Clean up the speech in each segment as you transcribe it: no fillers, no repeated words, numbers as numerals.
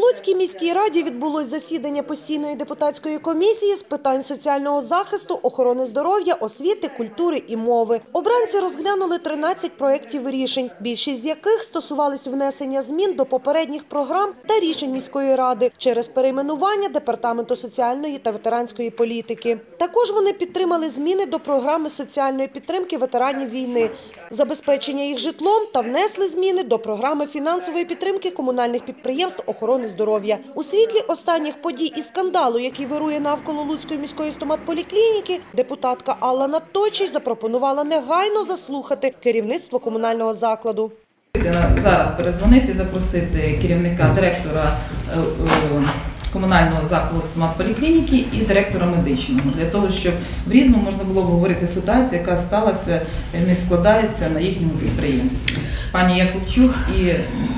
Луцькій міській раді відбулось засідання постійної депутатської комісії з питань соціального захисту, охорони здоров'я, освіти, культури і мови. Обранці розглянули 13 проєктів рішень, більшість з яких стосувались внесення змін до попередніх програм та рішень міської ради через перейменування Департаменту соціальної та ветеранської політики. Також вони підтримали зміни до програми соціальної підтримки ветеранів війни, забезпечення їх житлом та внесли зміни до програми фінансової підтримки комунальних підприємств охорони здоров'я. У світлі останніх подій і скандалу, який вирує навколо Луцької міської стоматполіклініки, депутатка Алла Наточій запропонувала негайно заслухати керівництво комунального закладу. Зараз перезвонити, запросити керівника, директора комунального закладу стоматполіклініки і директора медичного, для того, щоб в Різному можна було говорити ситуацію, яка сталася, не складається на їхньому підприємстві. Пані Якубчук і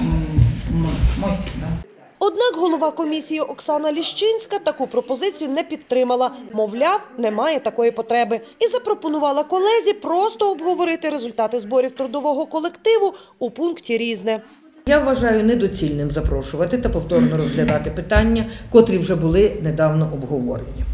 Мойсік. Однак голова комісії Оксана Ліщинська таку пропозицію не підтримала. Мовляв, немає такої потреби. І запропонувала колезі просто обговорити результати зборів трудового колективу у пункті «Різне». Я вважаю недоцільним запрошувати та повторно розглядати питання, котрі вже були недавно обговорені.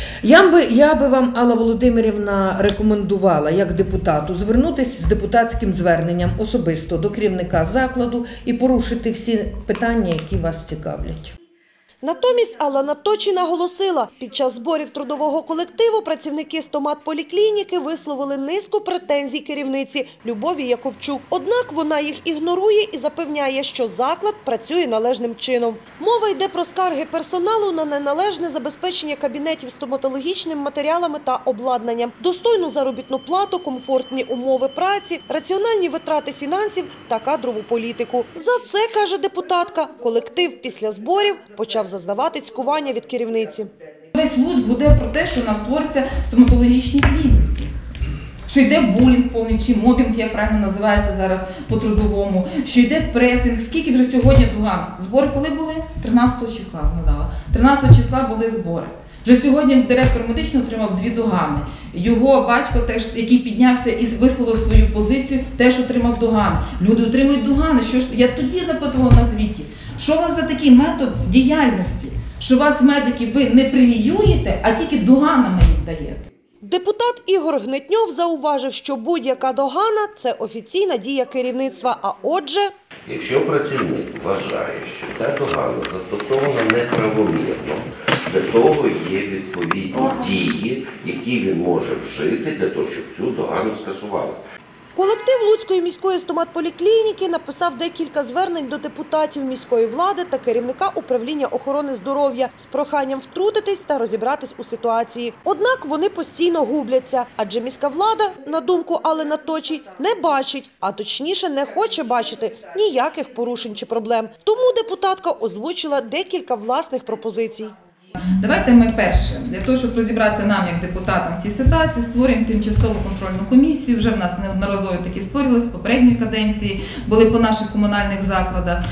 Я би вам, Алла Володимирівна, рекомендувала як депутату звернутися з депутатським зверненням особисто до керівника закладу і порушити всі питання, які вас цікавлять. Натомість Алла Наточій наголосила, під час зборів трудового колективу працівники стоматполіклініки висловили низку претензій керівниці Любові Яковчук. Однак вона їх ігнорує і запевняє, що заклад працює належним чином. Мова йде про скарги персоналу на неналежне забезпечення кабінетів стоматологічними матеріалами та обладнанням, достойну заробітну плату, комфортні умови праці, раціональні витрати фінансів та кадрову політику. За це, каже депутатка, колектив після зборів почав зазнавати цькування від керівниці. Весь Луцьк буде про те, що у нас створюються стоматологічні клініці. Що йде булінг повний, чи мобінг, як правильно називається зараз по-трудовому, що йде пресинг. Скільки вже сьогодні доган? Збори коли були? 13 числа, згадала. 13 числа були збори. Вже сьогодні директор медичного отримав 2 догани. Його батько, теж, який піднявся і висловив свою позицію, теж отримав догани. Люди отримують догани. Що ж, я тоді запитувала на звіті. Що у вас за такий метод діяльності? Що вас, медиків, ви не преміюєте, а тільки доганами їм даєте? Депутат Ігор Гнетньов зауважив, що будь-яка догана – це офіційна дія керівництва, а отже… Якщо працівник вважає, що ця догана застосована неправомірно, для того є відповідні дії, які він може вжити для того, щоб цю догану скасували. Колектив Луцької міської стоматполіклініки написав декілька звернень до депутатів міської влади та керівника управління охорони здоров'я з проханням втрутитись та розібратись у ситуації. Однак вони постійно губляться, адже міська влада, на думку Алли Наточій, не бачить, а точніше не хоче бачити ніяких порушень чи проблем. Тому депутатка озвучила декілька власних пропозицій. Давайте ми перше, для того, щоб розібратися нам, як депутатам в цій ситуації, створюємо тимчасову контрольну комісію. Вже в нас неодноразово такі створювалися, з попередньої каденції, були по наших комунальних закладах.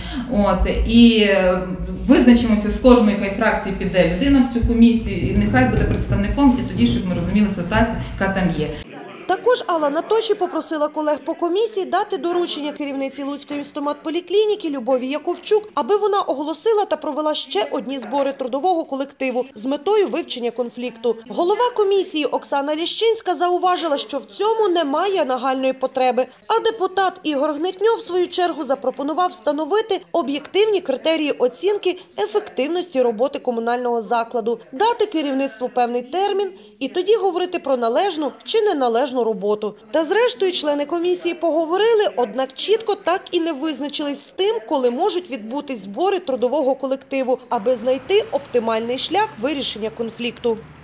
І визначимося, з кожної хай фракції піде людина в цю комісію, і нехай буде представником, і тоді, щоб ми розуміли ситуацію, яка там є. Також Алла Наточій попросила колег по комісії дати доручення керівниці Луцької стоматполіклініки Любові Яковчук, аби вона оголосила та провела ще одні збори трудового колективу з метою вивчення конфлікту. Голова комісії Оксана Ліщинська зауважила, що в цьому немає нагальної потреби, а депутат Ігор Гнетньов в свою чергу запропонував встановити об'єктивні критерії оцінки ефективності роботи комунального закладу, дати керівництву певний термін і тоді говорити про належну чи неналежну роботу. Та зрештою члени комісії поговорили, однак чітко так і не визначились з тим, коли можуть відбутись збори трудового колективу, аби знайти оптимальний шлях вирішення конфлікту.